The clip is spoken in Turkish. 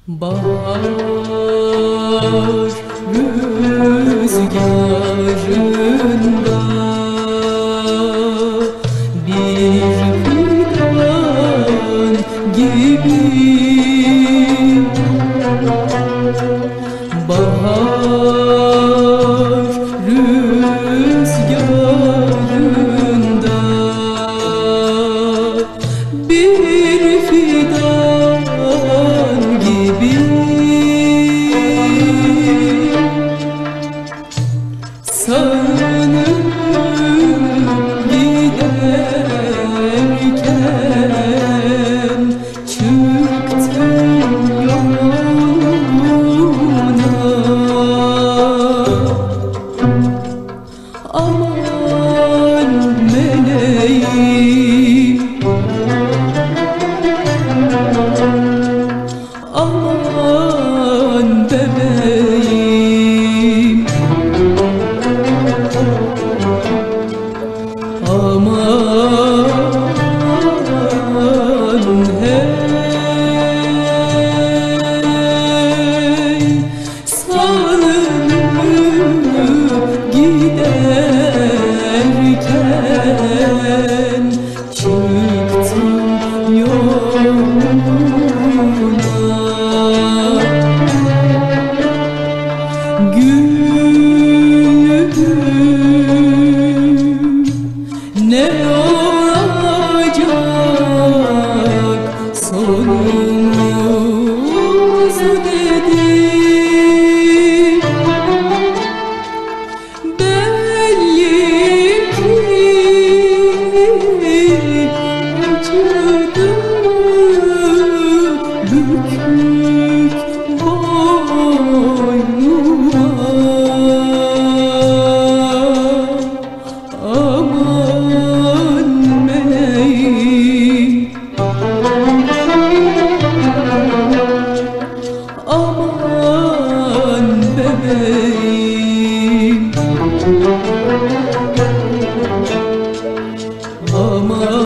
Bahar rüzgarında bir fidan gibi, bahar rüzgarında bir fidan gibi sanıp giderken çıktım yoluna. Aman meleğim, aman bebeğim, aman hey, sarılıp giderken çıktım yoluna. Gülüm, ne olacak sonumuz dedim. Belli ki acıdı, büküldü